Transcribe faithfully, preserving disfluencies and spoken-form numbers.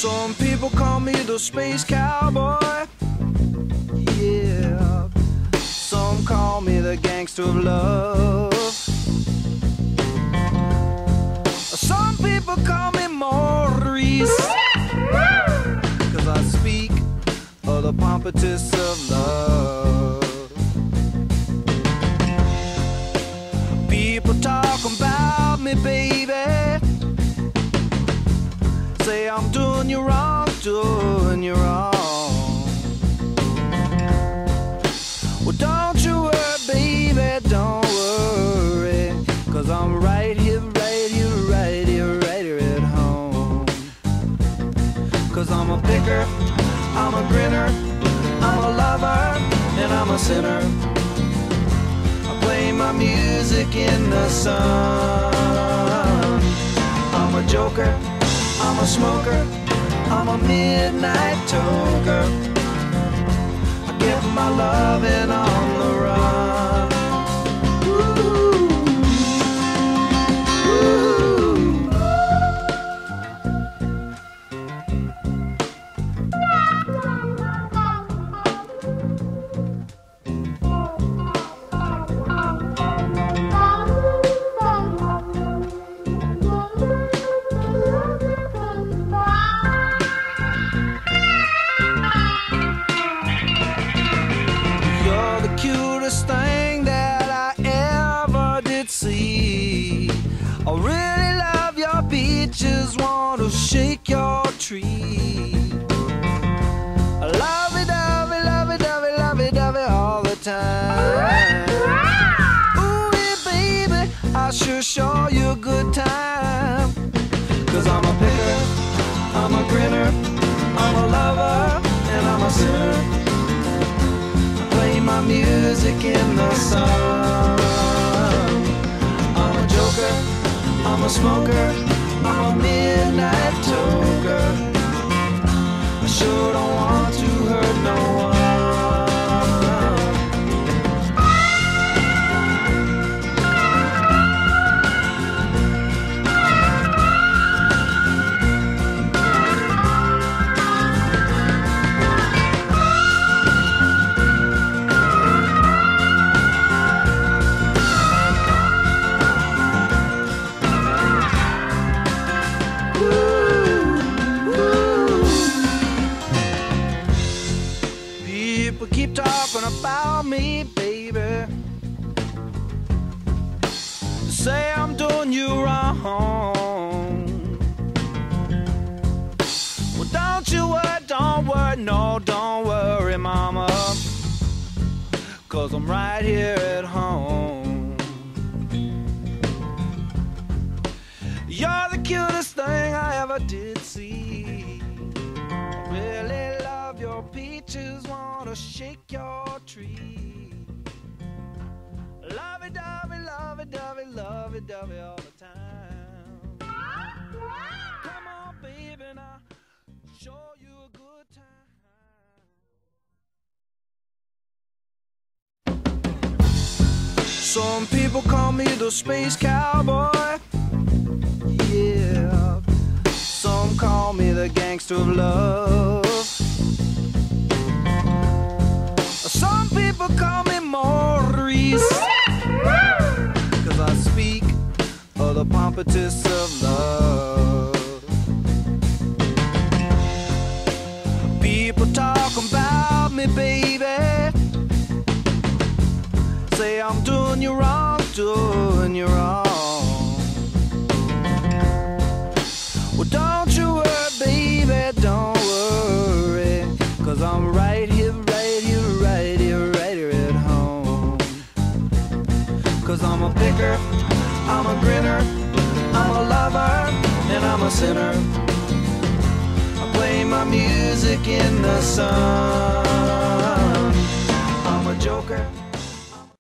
Some people call me the space cowboy. Yeah. Some call me the gangster of love. Some people call me Maurice, 'cause I speak of the pompatus of love. People talk about me, baby, say I'm doing you wrong, doing you wrong. Well, don't you worry, baby, don't worry, 'cause I'm right here, right here, right here, right here at home. 'Cause I'm a picker, I'm a grinner, I'm a lover, and I'm a sinner. I play my music in the sun. I'm a joker, I'm a smoker, I'm a midnight toker. I get my loving on the run. Ooh, ooh. Cutest thing that I ever did see. I really love your peaches, want to shake your tree. I love it, love it, love it, love it, love it, love it all the time. Ooh, yeah, baby, I sure show you a good time. 'Cause I'm a picker, I'm a grinner, I'm a lover, and I'm a sinner. Play my music in the sun. I'm a joker, I'm a smoker, I'm a midnight toker. I sure don't want to hurt no one. People keep talking about me, baby, say I'm doing you wrong. Well, don't you worry, don't worry, no, don't worry, mama, 'cause I'm right here at home. You're the cutest thing I ever did see. I really love your peaches, wanna shake your tree. Love it, dovey, love it, dovey, love it, dovey all the time. Come on, baby, now show you a good time. Some people call me the space cowboy. Yeah. Some call me the gangster of love. Some people call me Maurice, 'cause I speak of the pompatus of love. People talk about me, baby, say I'm doing you wrong, doing you wrong. Well, don't you worry, baby, don't worry, 'cause I'm right here, right here, right here, right here at home. 'Cause I'm a picker, I'm a grinner, I'm a lover, and I'm a sinner. I play my music in the sun. I'm a joker.